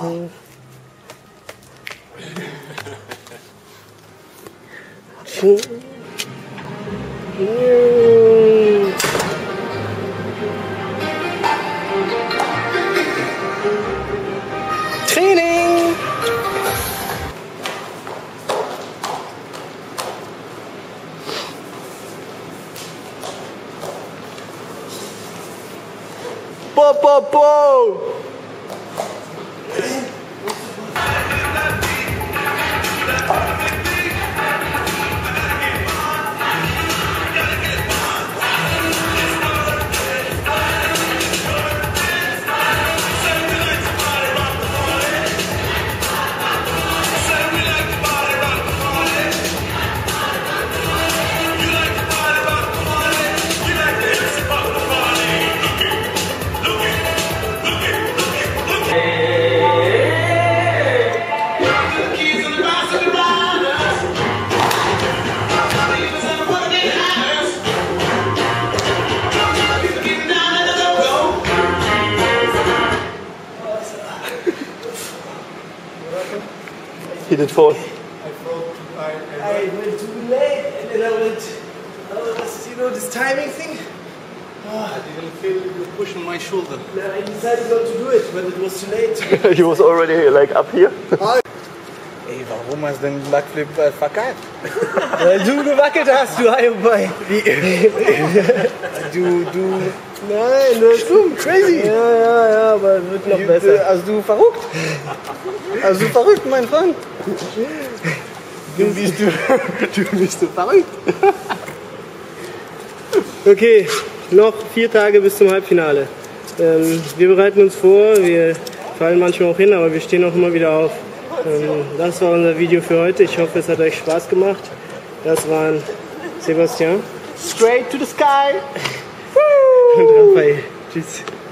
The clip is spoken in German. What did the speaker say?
Training! Bo, bo, bo! He did fall. I went too late and then I went, you know, this timing thing. I didn't feel you pushing my shoulder. I decided not to do it, but it was too late. He was already like up here. Ey, warum hast du den Backflip verkackt? Weil du gewackelt hast, du High-Boy. Nein, das ist dumm, crazy. Ja, aber wird noch besser. Also du verrückt? Also du verrückt, mein Freund? Du bist verrückt. Okay, noch 4 Tage bis zum Halbfinale. Wir bereiten uns vor, wir fallen manchmal auch hin, aber wir stehen auch immer wieder auf. Das war unser Video für heute. Ich hoffe, es hat euch Spaß gemacht. Das waren Sebastian. Straight to the sky. Und Raphael. Tschüss.